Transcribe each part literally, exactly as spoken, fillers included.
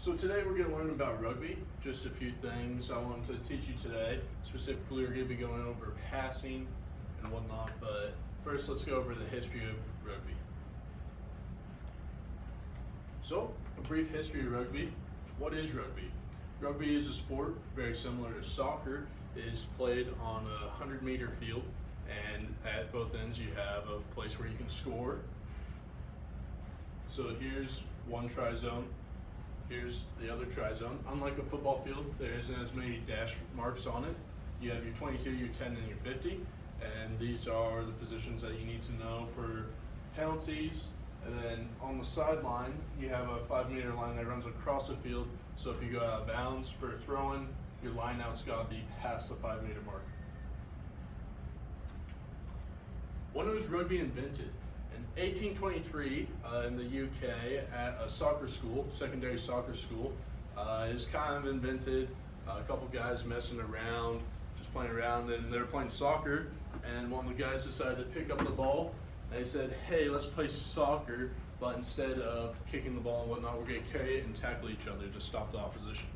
So today we're going to learn about rugby, just a few things I wanted to teach you today. Specifically, we're going to be going over passing and whatnot, but first let's go over the history of rugby. So, a brief history of rugby. What is rugby? Rugby is a sport very similar to soccer. It is played on a one hundred meter field, and at both ends you have a place where you can score. So here's one try zone. Here's the other try zone. Unlike a football field, there isn't as many dash marks on it. You have your twenty-two, your ten, and your fifty, and these are the positions that you need to know for penalties. And then on the sideline, you have a five meter line that runs across the field. So if you go out of bounds for throwing, your line out's got to be past the five meter mark. When was rugby invented? In eighteen twenty-three, uh, in the U K, at a soccer school, secondary soccer school, uh, it was kind of invented. Uh, a couple guys messing around, just playing around, and they were playing soccer, and one of the guys decided to pick up the ball. And they said, hey, let's play soccer, but instead of kicking the ball and whatnot, we're going to carry it and tackle each other to stop the opposition.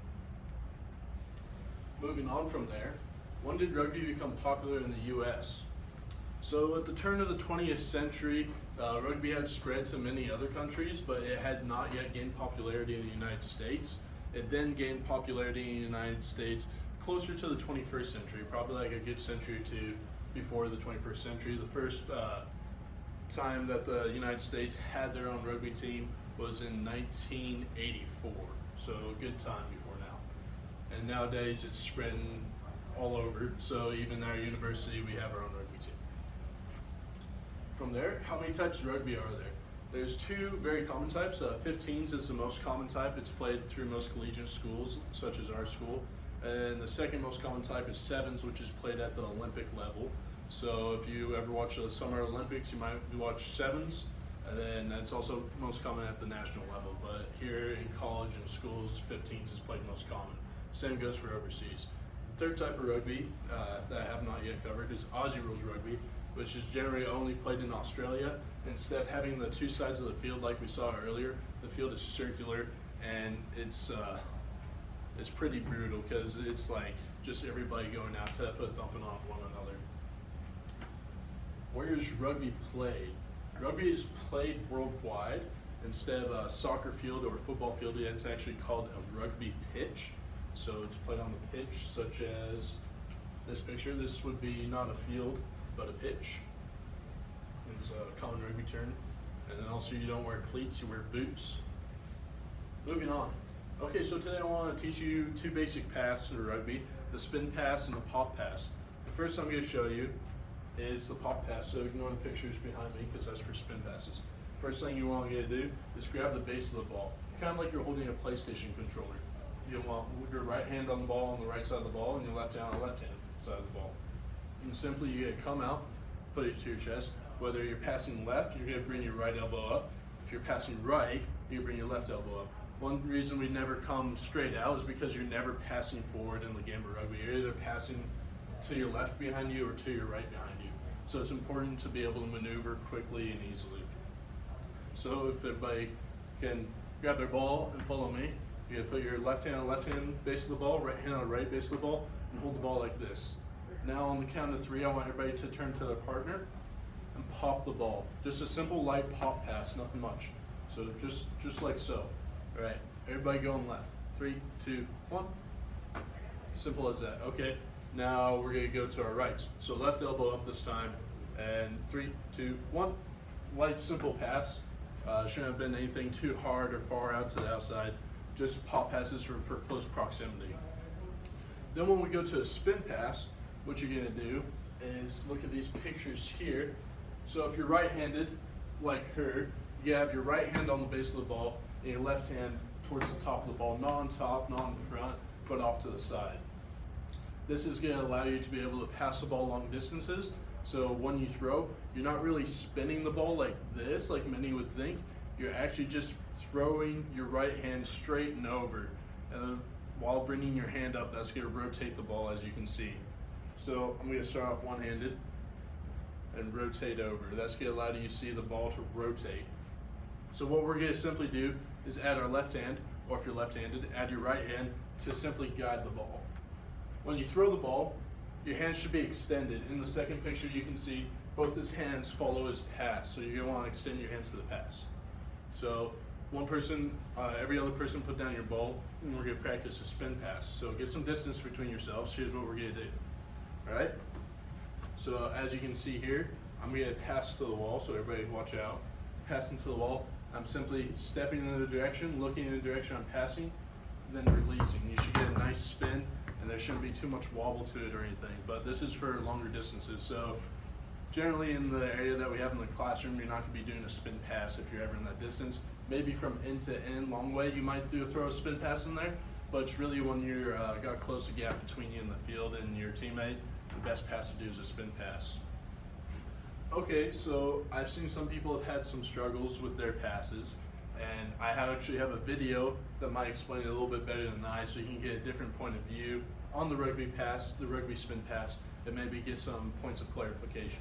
Moving on from there, when did rugby become popular in the U S? So at the turn of the twentieth century, uh, rugby had spread to many other countries, but it had not yet gained popularity in the United States. It then gained popularity in the United States closer to the twenty-first century, probably like a good century or two before the twenty-first century. The first uh, time that the United States had their own rugby team was in nineteen eighty-four, so a good time before now. And nowadays it's spreading all over, so even at our university we have our own rugby team. From there, how many types of rugby are there? There's two very common types. Uh, fifteens is the most common type. It's played through most collegiate schools, such as our school. And the second most common type is sevens, which is played at the Olympic level. So if you ever watch the Summer Olympics, you might watch sevens, and then that's also most common at the national level. But here in college and schools, fifteens is played most common. Same goes for overseas. The third type of rugby uh, that I have not yet covered is Aussie rules rugby, which is generally only played in Australia. Instead of having the two sides of the field like we saw earlier, the field is circular, and it's uh, it's pretty brutal because it's like just everybody going out to put a thumping on one another. Where is rugby played? Rugby is played worldwide. Instead of a soccer field or a football field, it's actually called a rugby pitch. So it's played on the pitch, such as this picture. This would be not a field, but a pitch. It's a common rugby term. And then also you don't wear cleats, you wear boots. Moving on. Okay, so today I want to teach you two basic passes in rugby, the spin pass and the pop pass. The first I'm going to show you is the pop pass, so ignore the pictures behind me because that's for spin passes. First thing you want to do is grab the base of the ball, kind of like you're holding a PlayStation controller. You want your right hand on the ball on the right side of the ball and your left hand on the left hand side of the ball. And simply you get come out, put it to your chest. Whether you're passing left, you're going to bring your right elbow up. If you're passing right, you bring your left elbow up. One reason we never come straight out is because you're never passing forward in the game of rugby. You're either passing to your left behind you or to your right behind you. So it's important to be able to maneuver quickly and easily. So if everybody can grab their ball and follow me, you're going to put your left hand on the left hand base of the ball, right hand on the right base of the ball, and hold the ball like this. Now on the count of three, I want everybody to turn to their partner and pop the ball. Just a simple light pop pass, nothing much. So just, just like so. All right, everybody going left. Three, two, one. Simple as that. Okay, now we're gonna go to our rights. So left elbow up this time, and three, two, one. Light, simple pass. Uh, shouldn't have been anything too hard or far out to the outside. Just pop passes for, for close proximity. Then when we go to a spin pass, what you're gonna do is look at these pictures here. So if you're right-handed, like her, you have your right hand on the base of the ball and your left hand towards the top of the ball, not on top, not on the front, but off to the side. This is gonna allow you to be able to pass the ball long distances. So when you throw, you're not really spinning the ball like this, like many would think. You're actually just throwing your right hand straight and over. And then while bringing your hand up, that's gonna rotate the ball, as you can see. So I'm gonna start off one-handed and rotate over. That's gonna allow you to see the ball to rotate. So what we're gonna simply do is add our left hand, or if you're left-handed, add your right hand to simply guide the ball. When you throw the ball, your hands should be extended. In the second picture, you can see both his hands follow his pass, so you're gonna wanna extend your hands to the pass. So one person, uh, every other person put down your ball, and we're gonna practice a spin pass. So get some distance between yourselves. Here's what we're gonna do, all right? So as you can see here, I'm gonna pass to the wall, so everybody watch out. Pass into the wall. I'm simply stepping in the direction, looking in the direction I'm passing, then releasing. You should get a nice spin, and there shouldn't be too much wobble to it or anything, but this is for longer distances. So generally in the area that we have in the classroom, you're not gonna be doing a spin pass if you're ever in that distance. Maybe from end to end, long way, you might do a throw a spin pass in there, but it's really when you're uh, got a close gap between you and the field and your teammate, the best pass to do is a spin pass. Okay, so I've seen some people have had some struggles with their passes, and I have actually have a video that might explain it a little bit better than I, so you can get a different point of view on the rugby pass, the rugby spin pass, and maybe get some points of clarification.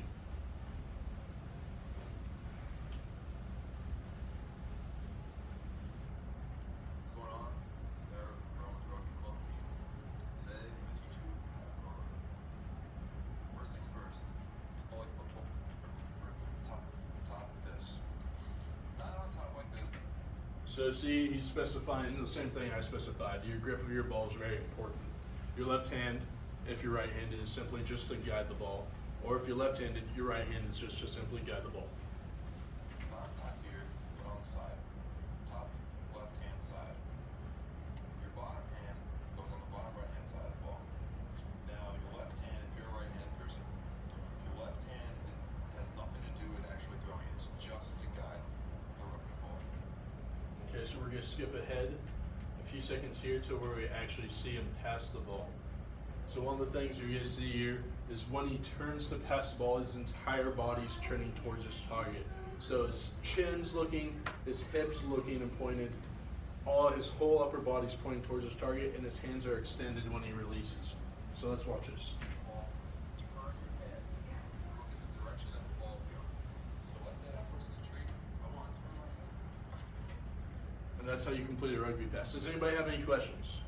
What's going on? This is Eric from Rowan's Rugby Club team. Today I'm going to teach you how to throw a rugby ball. First things first, ball like football. Top, top this. Not on top like this. So see, he's specifying the same thing I specified. Your grip of your ball is very important. Your left hand, if you're right-handed, is simply just to guide the ball. Or if you're left-handed, your right hand is just to simply guide the ball. Not, not here, but on the side. Top left-hand side. Your bottom hand goes on the bottom right-hand side of the ball. Now, your left hand, if you're a right-handed person, your left hand is, has nothing to do with actually throwing. It's just to guide the rugby ball. Okay, so we're gonna skip ahead a few seconds here to where we actually see him pass the ball. So one of the things you're gonna see here is when he turns to pass the ball, his entire body's turning towards his target. So his chin's looking, his hips looking and pointed, all his whole upper body's pointing towards his target, and his hands are extended when he releases. So let's watch this. Ball, turn your head, look in the direction that the ball's going. So let's say that person's retreat. I want to turn my head. And that's how you complete a rugby pass. Does anybody have any questions?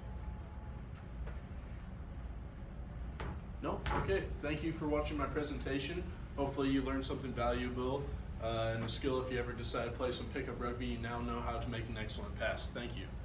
No? Okay, thank you for watching my presentation. Hopefully you learned something valuable uh, and a skill if you ever decide to play some pickup rugby. You now know how to make an excellent pass. Thank you.